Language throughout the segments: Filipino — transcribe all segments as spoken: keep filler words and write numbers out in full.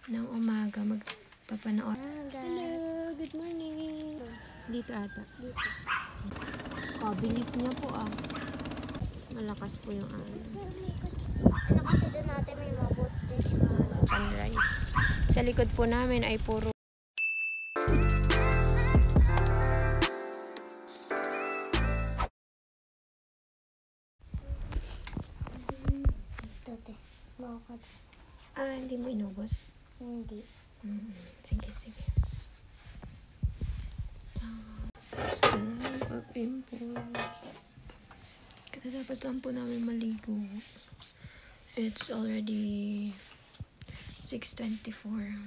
ng umaga magpapanood. Hello, good morning. Dito ata. Dito. Oh, bilis niya po ah. Malakas po yung ano. Ano kasi doon natin may mabot fish ka. Sunrise. Sa likod po namin ay puro Dati. Makakad. ah, hindi mo inubos? Hindi. Hmm, sige, sige. Start of import. Katatapos lang po namin maligo. It's already six twenty-four.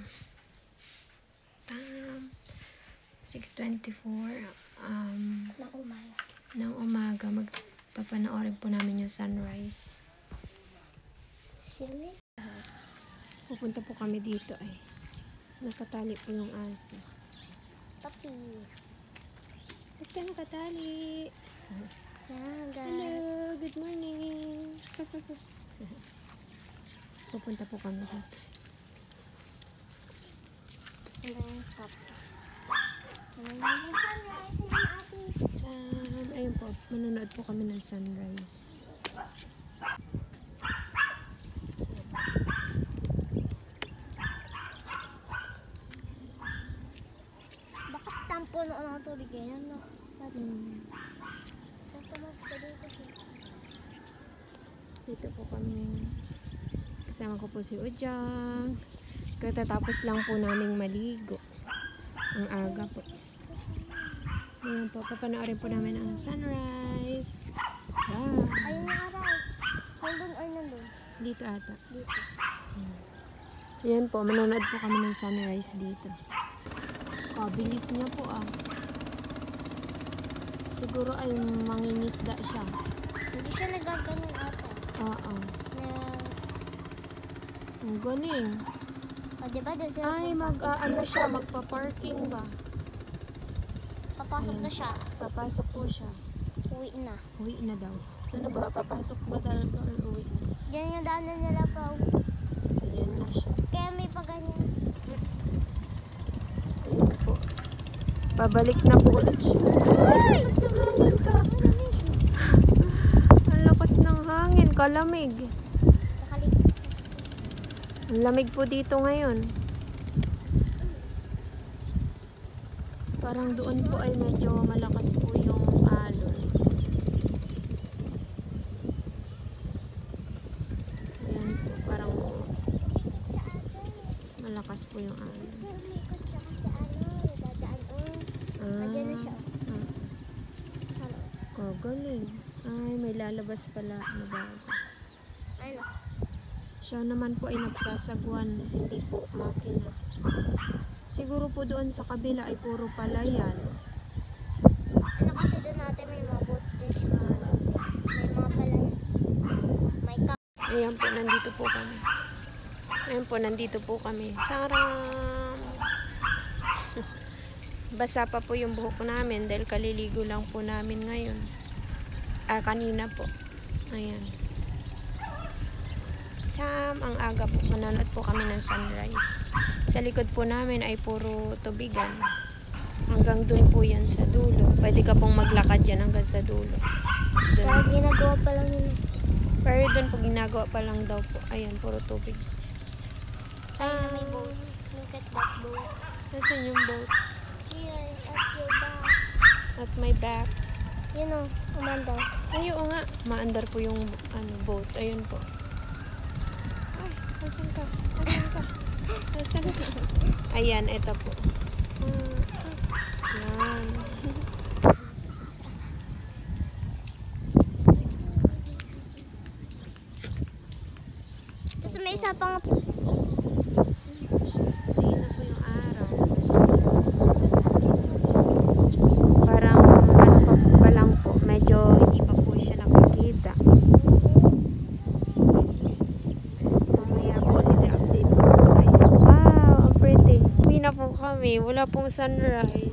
Tam. six twenty-four. Um, Na umaga. ng umaga magpapanoorin po namin yung sunrise. Sili? Pupunta po kami dito ay. Nakatali po yung aso. Papi. Ba't ka nakatali? Yan, guys. Hello, good morning. Pupunta po kami dito. Ano yung papi? Ano yung sunrise? Um, ayun po, manonood po kami ng sunrise. Bakit tampo noon ang tubig yan, no? Hmm. Natamas ka dito siya. Dito po kami. Kasama ko po si Ujang. Katatapos lang po naming maligo. Ang aga po. Ngayon po, papanoorin po namin ang sunrise. Wow. Ayun yung araw. Nandun ay nandun. Dito ata. Dito. Ayan po, manonood po kami ng sunrise dito. Oh, bilis niya po ah. Siguro ay mangingisda siya. Hindi siya nagaganon ata. Oo. Na, Ang galing. o diba doon siya? Ay, mag, ah, ano siya, magpa-parking ba? Papasok na siya. Papasok po siya. Uwi na. Uwi na daw. Ano ba, papasok ba talaga or uwi na? Yan yung daanan nila pa. Ayan na siya. Kaya may paganyan. Ayan po. Pabalik na po ulit siya. Ay! Ang lakas ng hangin ka. Ang lakas ng hangin. Kalamig. Nakaligid. Ang lamig po dito ngayon. Parang doon po ay medyo malakas po yung alon. Ayan po, parang malakas po yung alon. Umikot siya kasi ano, dadaan. Oh, Ah, nandiyan na siya. ah. Hello. Oh, galing. Ay, may lalabas pala na bago. Ano? Siya naman po ay nagsasagwan, hindi po makina. Siguro po doon sa kabila ay puro palayan. Ano kasi doon natin may mabot fish ka. May mga palay. May ka. Ayan po, nandito po kami. Ayan po, nandito po kami. Charam! Basa pa po yung buhok namin dahil kaliligo lang po namin ngayon. Ah, kanina po. Ayan. Cham, ang aga po. Manonood po kami ng sunrise. Sa likod po namin ay puro tubigan. Hanggang dun po yan sa dulo. Pwede ka pong maglakad yan hanggang sa dulo. Dun. Kaya ginagawa pa lang yun. Pero dun po ginagawa pa lang daw po. Ayan, puro tubig. Ayun na may boat. Look at that boat. Nasaan yung boat? Here, at your back. At my back. Yun o, umanda. Ay, oo nga. Maandar po yung ano, boat. Ayun po. Ay, nasan ka? Nasan ka? Nasan ka? Ayan, eto po. Ah, yan. Tapos may isa pang Ayun na po yung araw. Parang ano pa, pa lang po. Medyo hindi pa po siya nakikita. Mamaya po ulit i-update po. Ayan. Wow, ang pretty. Uwi na po kami. Wala pong sunrise.